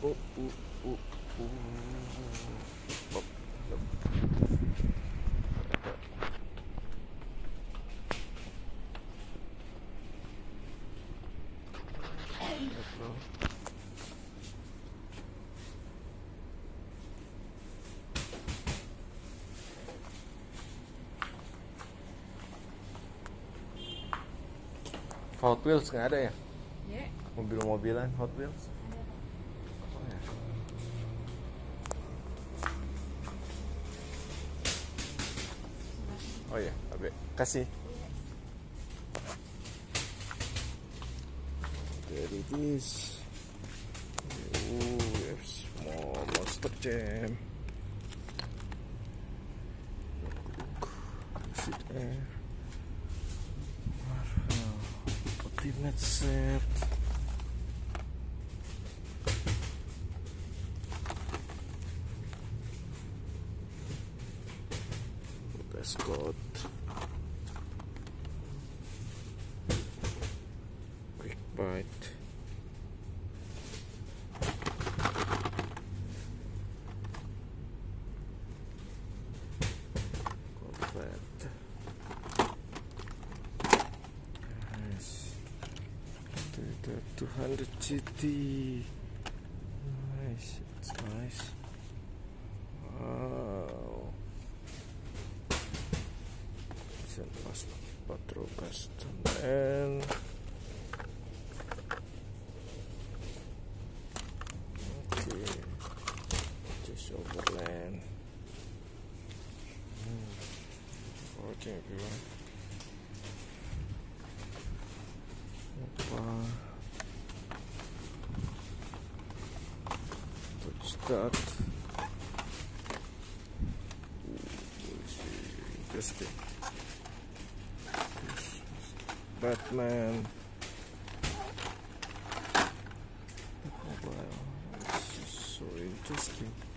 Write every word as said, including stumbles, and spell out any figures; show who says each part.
Speaker 1: Oh, uh, uh, uh. Hop, hop. Hot Wheels nggak ada ya?
Speaker 2: Ya.
Speaker 1: Mobil-mobilan Hot Wheels? Oh ya, Abe, kasih. There it is. Oh, we have small Monster Jam. Sit air. Marvel. Ultimate set. Scott, Quick Bite, Corvette, nice, two hundred G T, nice, it's nice, wow. Last Patrol Custom and okay, just Overland. Hmm. Okay, everyone. Apa? Let's start. Interesting. Batman. Oh, wow, this is so interesting.